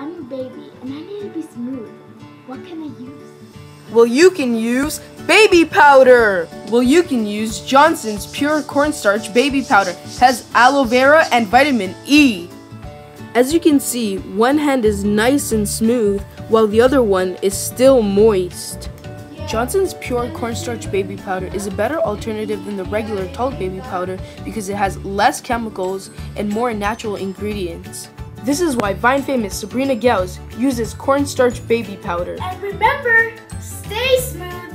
I'm a baby and I need to be smooth. What can I use? Well, you can use baby powder. Well, you can use Johnson's Pure Cornstarch Baby Powder. Has aloe vera and vitamin E. As you can see, one hand is nice and smooth while the other one is still moist. Johnson's Pure Cornstarch Baby Powder is a better alternative than the regular Talc Baby Powder because it has less chemicals and more natural ingredients. This is why Vine famous Sabrina Gales uses Cornstarch Baby Powder. And remember, stay smooth.